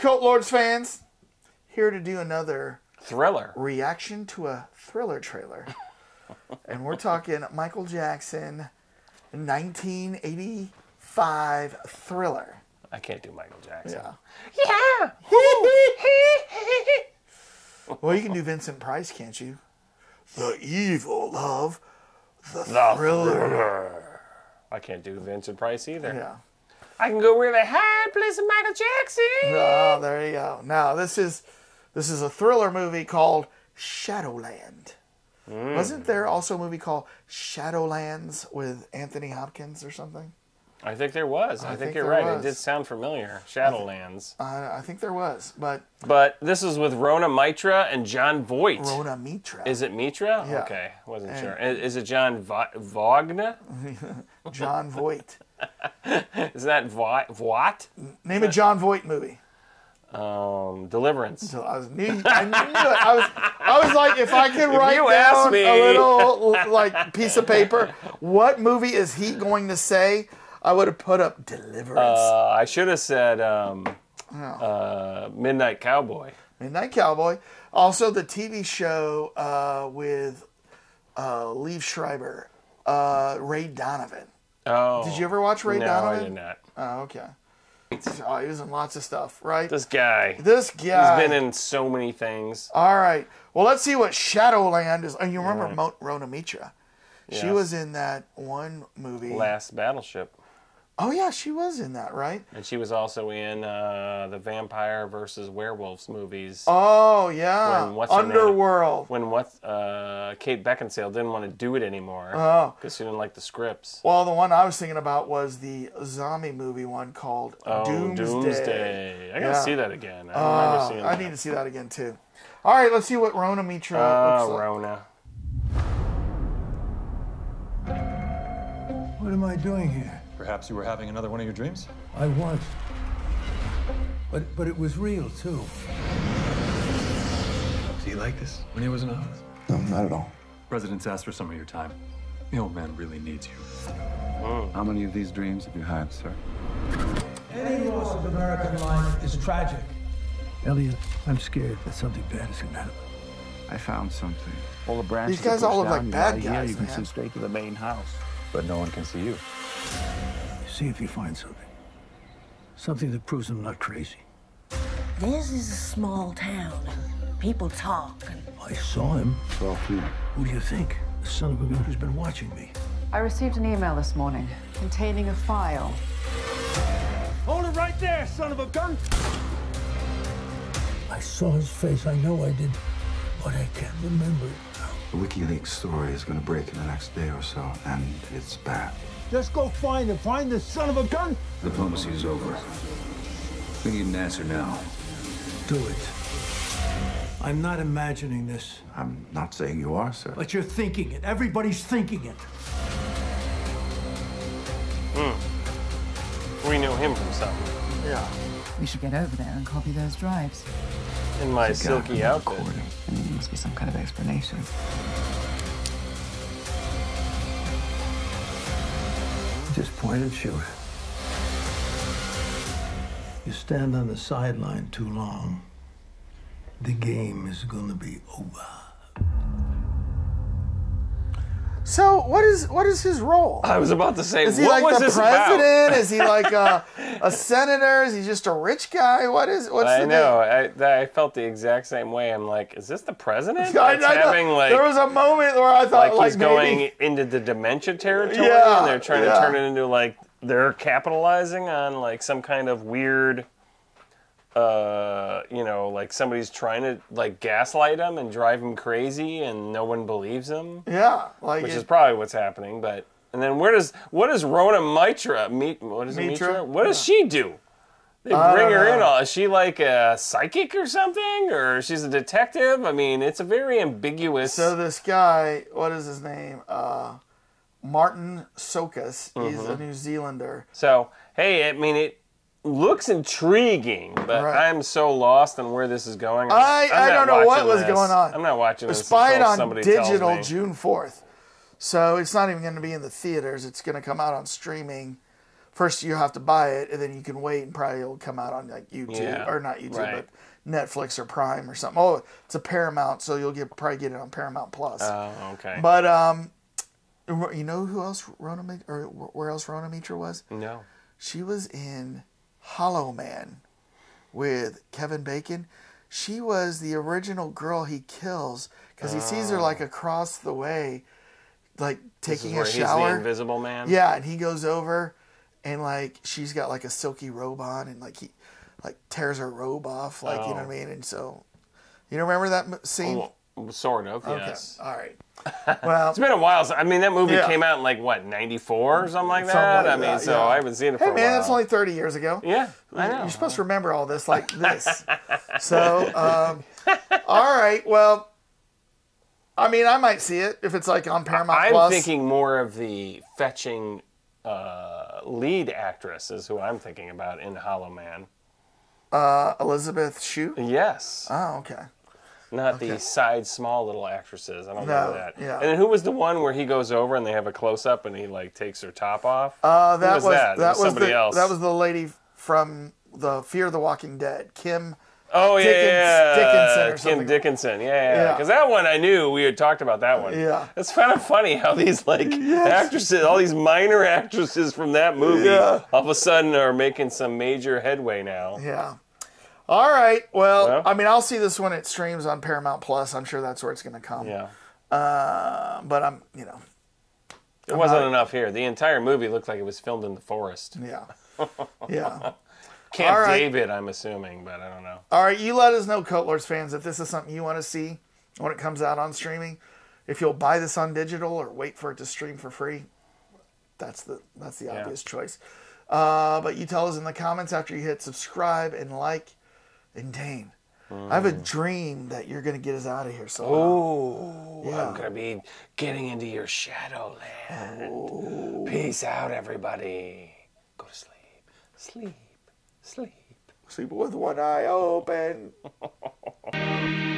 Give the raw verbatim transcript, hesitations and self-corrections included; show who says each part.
Speaker 1: Cult Lords fans, here to do another
Speaker 2: thriller
Speaker 1: reaction to a thriller trailer. And we're talking Michael Jackson nineteen eighty-five Thriller.
Speaker 2: I can't do Michael Jackson.
Speaker 1: Yeah. Yeah. Well, you can do Vincent Price, can't you? The evil of the,
Speaker 2: The
Speaker 1: thriller.
Speaker 2: thriller. I can't do Vincent Price either.
Speaker 1: Yeah.
Speaker 2: I can go really high, play some Michael Jackson.
Speaker 1: Oh, there you go. Now this is this is a thriller movie called Shadowland. Mm. Wasn't there also a movie called Shadowlands with Anthony Hopkins or something?
Speaker 2: I think there was. I, I think, think you're right. Was. It did sound familiar. Shadowlands.
Speaker 1: I, th- I, I think there was, but
Speaker 2: but this is with Rona Mitra and Jon Voight.
Speaker 1: Rona Mitra.
Speaker 2: Is it Mitra?
Speaker 1: Yeah.
Speaker 2: Okay, wasn't and sure. Is, is it John Va- Wagner?
Speaker 1: Jon Voight.
Speaker 2: Is that Voight? Voight?
Speaker 1: Name a Jon Voight movie.
Speaker 2: Um, Deliverance.
Speaker 1: So I was knew, I knew it. I was, I was like, if I could write
Speaker 2: you
Speaker 1: down
Speaker 2: me.
Speaker 1: a little like piece of paper, what movie is he going to say? I would have put up Deliverance.
Speaker 2: Uh, I should have said um,
Speaker 1: oh.
Speaker 2: uh, Midnight Cowboy.
Speaker 1: Midnight Cowboy. Also, the T V show uh, with uh, Liev Schreiber, uh, Ray Donovan.
Speaker 2: Oh.
Speaker 1: Did you ever watch Ray
Speaker 2: no,
Speaker 1: Donovan?
Speaker 2: No, I did not.
Speaker 1: Oh, okay. Oh, he was in lots of stuff, right?
Speaker 2: This guy.
Speaker 1: This guy.
Speaker 2: He's been in so many things.
Speaker 1: All right. Well, let's see what Shadowland is. Oh, you remember yeah. Mo- Rona Mitra? She yes. was in that one movie.
Speaker 2: Last Battleship.
Speaker 1: Oh, yeah, she was in that, right?
Speaker 2: And she was also in uh, the Vampire versus Werewolves movies.
Speaker 1: Oh, yeah.
Speaker 2: When, what's
Speaker 1: Underworld.
Speaker 2: When what uh, Kate Beckinsale didn't want to do it anymore.
Speaker 1: Oh.
Speaker 2: Because she didn't like the scripts.
Speaker 1: Well, the one I was thinking about was the zombie movie one called
Speaker 2: oh,
Speaker 1: Doomsday.
Speaker 2: Doomsday. I got to yeah. see that again. I
Speaker 1: uh,
Speaker 2: remember seeing
Speaker 1: I
Speaker 2: that.
Speaker 1: need to see that again, too. All right, let's see what Rona Mitra
Speaker 2: uh,
Speaker 1: looks like.
Speaker 2: Rona.
Speaker 3: What am I doing here?
Speaker 4: Perhaps you were having another one of your dreams?
Speaker 3: I was. But but it was real, too.
Speaker 4: Did he like this when he was in office?
Speaker 3: No, not at all.
Speaker 4: President's asked for some of your time. The old man really needs you.
Speaker 2: Mm.
Speaker 5: How many of these dreams have you had, sir?
Speaker 3: Any loss of American life is tragic. Elliot, I'm scared that something bad is going to happen.
Speaker 5: I found something. All the branches
Speaker 1: These guys all look like bad guys,
Speaker 5: here, you can
Speaker 1: man.
Speaker 5: see straight to the main house.
Speaker 4: But no one can see you.
Speaker 3: See if you find something. Something that proves I'm not crazy.
Speaker 6: This is a small town, and people talk. And...
Speaker 3: I saw him.
Speaker 5: Saw who?
Speaker 3: Who do you think? The son of a gun who's been watching me.
Speaker 7: I received an email this morning containing a file.
Speaker 3: Hold it right there, son of a gun! I saw his face. I know I did, but I can't remember it now.
Speaker 5: The WikiLeaks story is going to break in the next day or so, and it's bad.
Speaker 3: Just go find him. Find the son of a gun.
Speaker 5: Diplomacy is over. We need an answer now.
Speaker 3: Do it. I'm not imagining this.
Speaker 5: I'm not saying you are, sir.
Speaker 3: But you're thinking it. Everybody's thinking it.
Speaker 2: Hmm. We know him from something.
Speaker 1: Yeah.
Speaker 7: We should get over there and copy those drives.
Speaker 2: In my silky outfit.
Speaker 7: And there must be some kind of explanation.
Speaker 3: Just point and shoot. You stand on the sideline too long, the game is going to be over.
Speaker 1: So what is what is his role?
Speaker 2: I was about to say,
Speaker 1: is he
Speaker 2: what
Speaker 1: like
Speaker 2: was
Speaker 1: the
Speaker 2: this
Speaker 1: president?
Speaker 2: about?
Speaker 1: Is he like a, a senator? Is he just a rich guy? What is what's
Speaker 2: I
Speaker 1: the
Speaker 2: know. I, I felt the exact same way. I'm like, is this the president?
Speaker 1: I,
Speaker 2: That's
Speaker 1: I
Speaker 2: having like
Speaker 1: there was a moment where I thought
Speaker 2: like,
Speaker 1: like
Speaker 2: he's
Speaker 1: maybe,
Speaker 2: going into the dementia territory,
Speaker 1: Yeah,
Speaker 2: and they're trying
Speaker 1: yeah.
Speaker 2: to turn it into like they're capitalizing on like some kind of weird. Uh, you know, like somebody's trying to like gaslight him and drive him crazy, and no one believes him.
Speaker 1: Yeah, like
Speaker 2: which
Speaker 1: it,
Speaker 2: is probably what's happening. But and then where does what does Rona Mitra meet? What is it,
Speaker 1: Mitra?
Speaker 2: Mitra? What does she do? They
Speaker 1: I
Speaker 2: bring
Speaker 1: don't
Speaker 2: her
Speaker 1: know.
Speaker 2: in. All is she like a psychic or something, or she's a detective? I mean, it's a very ambiguous.
Speaker 1: So this guy, what is his name? Uh, Martin Sokas. He's
Speaker 2: Mm-hmm.
Speaker 1: a New Zealander.
Speaker 2: So hey, I mean it. Looks intriguing, but
Speaker 1: Right.
Speaker 2: I'm so lost on where this is going.
Speaker 1: I,
Speaker 2: I'm
Speaker 1: I
Speaker 2: not
Speaker 1: don't know what
Speaker 2: watching
Speaker 1: was
Speaker 2: this.
Speaker 1: going on.
Speaker 2: I'm not watching this
Speaker 1: Despite
Speaker 2: until
Speaker 1: on
Speaker 2: somebody tells
Speaker 1: digital
Speaker 2: me.
Speaker 1: June fourth. So it's not even going to be in the theaters. It's going to come out on streaming first you have to buy it, and then you can wait, and probably it'll come out on like YouTube
Speaker 2: Yeah,
Speaker 1: or not YouTube,
Speaker 2: right.
Speaker 1: but Netflix or Prime or something. Oh, it's a Paramount, so you'll get probably get it on Paramount Plus.
Speaker 2: Oh, okay.
Speaker 1: But um, you know who else Rona Mi- or where else Rona Mitra was?
Speaker 2: no.
Speaker 1: She was in Hollow Man with Kevin Bacon. She was the original girl he kills because he sees her like across the way, like
Speaker 2: This is
Speaker 1: taking
Speaker 2: where
Speaker 1: a
Speaker 2: he's
Speaker 1: shower.
Speaker 2: the Invisible Man.
Speaker 1: Yeah, and he goes over, and like she's got like a silky robe on, and like he like tears her robe off, like you know what I
Speaker 2: Oh.
Speaker 1: mean. And so, you don't remember that m- scene?
Speaker 2: Well, sort of.
Speaker 1: Okay,
Speaker 2: Yes.
Speaker 1: all right. Well,
Speaker 2: It's been a while. So, I mean, that movie
Speaker 1: Yeah.
Speaker 2: came out in like what ninety-four or something like that.
Speaker 1: Something like
Speaker 2: I mean,
Speaker 1: that,
Speaker 2: so
Speaker 1: yeah.
Speaker 2: I haven't seen it for
Speaker 1: hey
Speaker 2: a
Speaker 1: man,
Speaker 2: while.
Speaker 1: that's only thirty years ago.
Speaker 2: Yeah, I know.
Speaker 1: You're supposed to remember all this like this. So, um, all right. Well, I mean, I might see it if it's like on Paramount
Speaker 2: I'm
Speaker 1: Plus.
Speaker 2: thinking more of the fetching uh, lead actress is who I'm thinking about in Hollow Man.
Speaker 1: uh, Elizabeth Shue.
Speaker 2: Yes,
Speaker 1: Oh, okay.
Speaker 2: not the side small little actresses. I don't
Speaker 1: No,
Speaker 2: know that.
Speaker 1: yeah.
Speaker 2: And then who was the one where he goes over and they have a close up and he like takes her top off?
Speaker 1: Uh, that
Speaker 2: was
Speaker 1: was
Speaker 2: that? It
Speaker 1: that
Speaker 2: was
Speaker 1: was
Speaker 2: somebody
Speaker 1: the
Speaker 2: else.
Speaker 1: that was the lady from the Fear the Walking Dead, Kim.
Speaker 2: Oh yeah,
Speaker 1: Dickens-
Speaker 2: yeah,
Speaker 1: Dickinson or
Speaker 2: Kim
Speaker 1: something.
Speaker 2: Dickinson. Yeah, yeah.
Speaker 1: Yeah.
Speaker 2: Because that one I knew we had talked about that one.
Speaker 1: Yeah.
Speaker 2: It's kind of funny how these like actresses, all these minor actresses from that movie,
Speaker 1: Yeah.
Speaker 2: all of a sudden are making some major headway now.
Speaker 1: Yeah. All right. Well,
Speaker 2: Well.
Speaker 1: I mean, I'll see this when it streams on Paramount Plus. I'm sure that's where it's going to come.
Speaker 2: Yeah.
Speaker 1: Uh, but I'm, you know,
Speaker 2: It wasn't enough here. The entire movie looked like it was filmed in the forest.
Speaker 1: yeah, yeah.
Speaker 2: Camp
Speaker 1: All right.
Speaker 2: David, I'm assuming, but I don't know.
Speaker 1: All right, you let us know, Coat Lords fans, if this is something you want to see when it comes out on streaming. If you'll buy this on digital or wait for it to stream for free, that's the that's the
Speaker 2: Yeah.
Speaker 1: obvious choice. Uh, but you tell us in the comments after you hit subscribe and like. And Dane, I have a dream that you're going to get us out of here. So
Speaker 2: Oh,
Speaker 1: Yeah.
Speaker 2: I'm going to be getting into your Shadowland. Peace out, everybody. Go to sleep. Sleep. Sleep.
Speaker 1: sleep with one eye open.